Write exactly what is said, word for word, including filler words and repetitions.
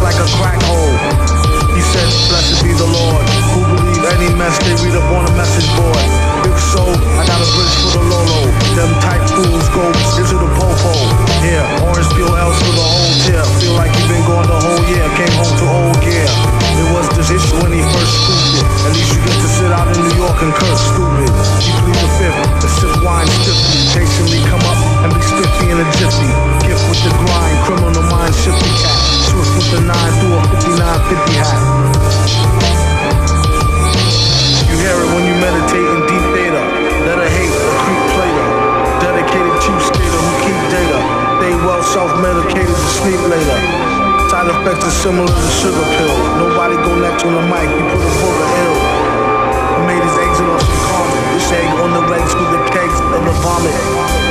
like a crack hole. He said, blessed be the Lord, who believe any mess they read up on a message board. Big soul, I got a bridge for the Lolo. Them tight fools go into the popo. Here, orange peel else for the whole tear. Feel like he been gone the whole year, came home to old gear. It was this issue when he first scooped it. At least you get to sit out in New York and curse stupid. He plead the fifth, and sip wine stiffly. Patiently come up and be spiffy in a jiffy. Gift with the grind, criminal mind, shifty cat. Swift with the nine through a fifty-nine fifty hat. You hear it when you meditate in deep theta. Let her hate, a creep player. Dedicated cheap skater who keep data. They well self-medicated to sleep later. Side effects are similar to sugar pill. Nobody go next on the mic, he put a booger ill. He made his exit on some karma. This egg on the legs with the kegs and the vomit.